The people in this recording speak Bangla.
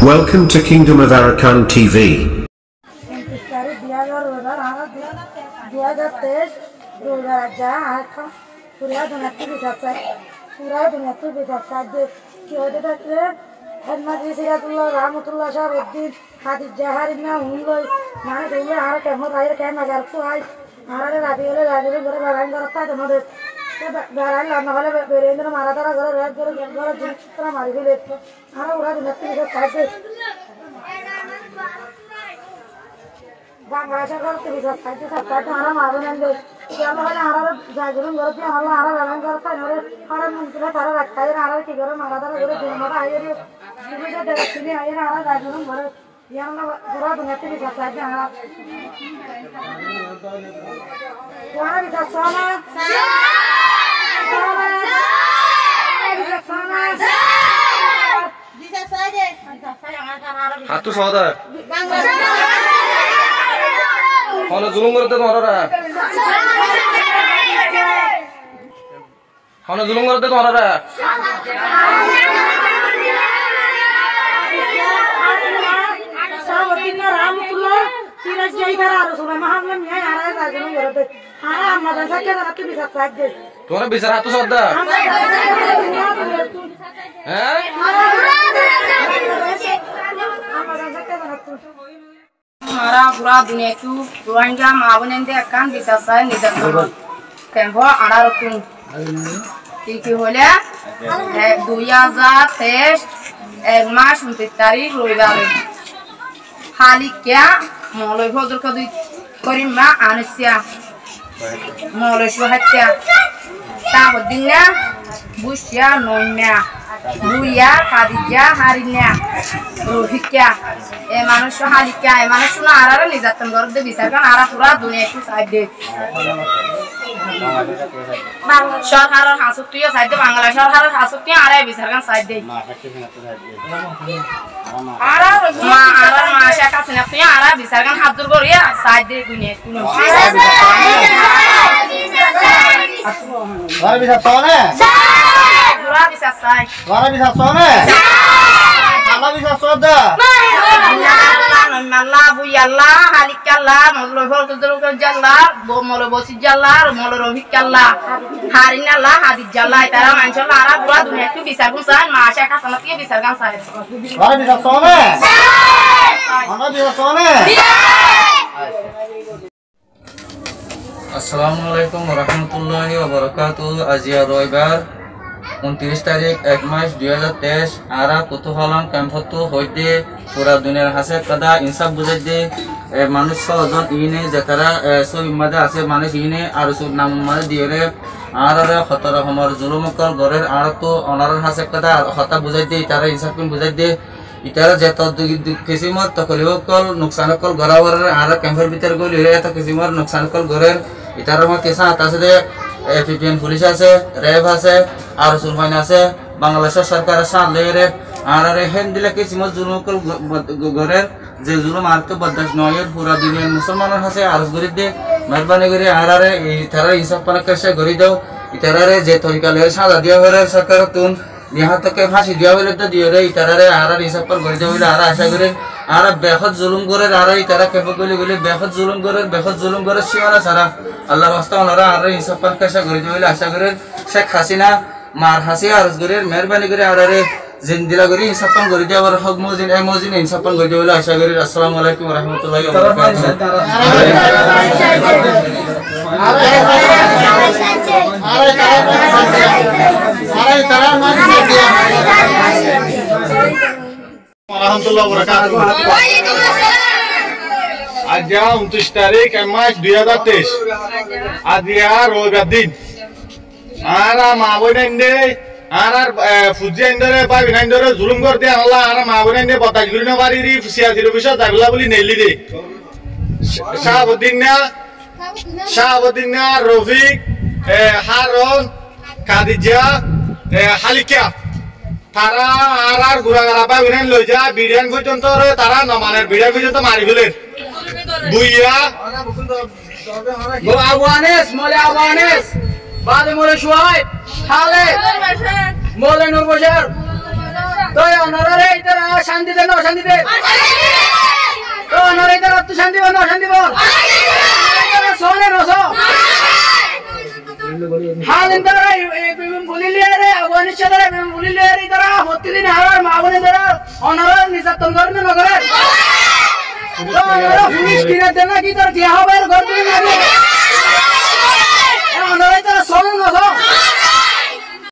Welcome to Kingdom of Arakan TV. Berendra Maratara Marivile, Ara Bangasha to be suspected of Tatana and the Yamara Zaguru, Ara Valanga, Haramuntula, Ara Tigara, Maratara, Yama, to be suspected. What is a sona? Hatu saudara. Kalau zulum करते तो हमारा रहा. kalau zulum करते तो हमारा रहा. तुम्हारा बिसर हाथों सौदा हमारा पूरा दुनिया की पुराना मावने दे अकान बिसासा निदर करो कैंपो आड़ा रखूं ठीक हो लिया 2023 एक मार्च 29 तारीख रोज़ारे हाली क्या मौलवी भोजल का दूध करीमा आनस्या मौलवी शुहत्या ताबदिन्या बुशिया नोन्या बुया खादिया हारिन्या रोहिक्या मानुष्य हालिक्या मानुष्य ना आरा नहीं जाता गौरव दे बिसार का आरा पूरा दुनिया की साइड दे शहर हासुक्ति या साइड दे बांग्ला शहर हासुक्ति आरा बिसार का साइड दे आरा माशा का सिनेक्ति आरा बिसार का हाथ दूर करिए साइड दे दुनिया की Wara bisa sone? Wara bisa say. Wara bisa sone? Mama bisa soda? Nalla buyalla halikalla molo hol tudul jalla bo molo bosi jalla molo rohikalla harinalla hadijalla itara manchola ara pura dunia itu bisa gunsan masya ka sanatnya bisa gan saya. Wara bisa sone? Mama bisa sone? Assalamualaikum warahmatullahi wabarakatuh. Azia Roibar 29 তারিখ 1 মাস 2023 আরা কুতুহলং ক্যাম্পটো হইতে পুরা দুনিয়ার হাসে কাদা ইনসাফ বুঝাই দে মানুষ সজন ইনে যারা সব ইমাদে আছে মানুষ ইনে আর সব নাম মাদে দিয়েরে আরারে খতর রকমের জুলুমকল গরের আর তো অনারের হাসে কাদা হতা বুঝাই দে তারা ইনসাফ কোন বুঝাই দে ইতারা যত কিসিমত তকলিফকল নুকসানকল গরাওয়ার আর ক্যাম্পের ভিতর গলি এত কিসিমর নুকসানকল গরের ইতারা মা কেসা আছে এপিপিএন পুলিশ আছে র্যাব আছে আর সুরমাইন আছে বাংলাদেশ সরকার সালেরে আরে হেন দিলে কিসিমত জুলুমকল গরের যে জুলুম আর তো বদাস নয়ের পুরা দুনিয়ার মুসলমানের হাসে আরজ গরি দে মেহরবানি করে আরে ইতারা ইনসাফ পানা কেসে গরি দাও ইতারারে যে তরিকা লে সাজা দিয়া হরে সরকার তুন यहाँ तक के फांसी दिया हुए तो दिए रहे इतारे आरा रिसप पर गरी जावे आरा आशा करे आरा बेखत जुलुम करे आरा इतारा के बगले गले बेखत जुलुम करे सिवाना सारा अल्लाह वास्ता ओनारा आरा रिसप पर कैसा गरी जावे आशा करे शेख हसीना मार हसी आरज करे मेहरबानी करे आरा रे जिंदिला गरी हिसाब पर गरी जावे हक मोजिन ए मोजिन हिसाब पर गरी जावे आशा करे अस्सलाम वालेकुम रहमतुल्लाहि व आज 29 तारीख मार्च 2023 आज रोगा दिन आरा मावनेंदे आरा फुजिएंदरे बाबिनांदरे जुलुम करते अल्लाह आरा मावनेंदे बताजगुरिना बारिरी सियासिर बिषय दाबिला बोली नेली दे शाहबुद्दीन रफिक हारून खादिजा हालिका तारा आरार गुरागारा बाबिनान लइजा बिडियान পর্যন্ত তারা নমানের বিডিয়ান পর্যন্ত মারি ফেলেন বুইয়া Abu Anis, Mole Abu Anis, Bade Mole Shuaib, Khaled, Mole Nur Bashar, Toy Honorary শান্তি দেন অশান্তি দেন তো অনারাই তারা তো শান্তি বল অশান্তি বল সোনে রসো হালিন তারা বলি লিয়ে রে অনিশ্চয় তারা বলি লিয়ে রে তারা প্রতিদিন হারার মা বোনের তারা অনারা নির্যাতন করেন না করেন তো অনারা পুলিশ কিনে দেন না কি তার দেয়া হবে ঘর থেকে না অনারাই তারা সোনে রসো